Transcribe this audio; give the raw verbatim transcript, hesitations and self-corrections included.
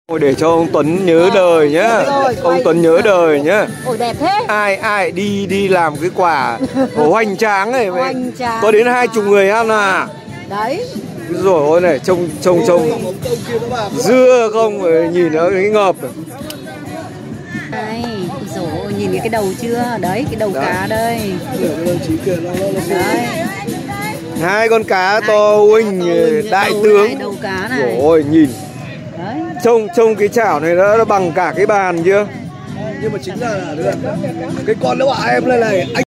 Ôi, để cho ông Tuấn nhớ đời nhá. Ông Tuấn nhớ đời nhá. Ôi đẹp thế. Ai ai đi đi làm cái quả hoành tráng này, Hoành tráng. có đến hai chục người ăn à. Đấy. Rồi ôi này, trông trông trông dưa không, nhìn nó cái ngợp. Đây, rồi nhìn cái đầu chưa? Đấy, cái đầu đấy. Cá đây. Đấy. Hai con cá to uỳnh, đại đầu tướng. Này, đầu cá này. Ôi nhìn. Đấy. Trông trông cái chảo này nó, nó bằng cả cái bàn chưa? Nhưng mà chính là cái con nó bảo em đây này anh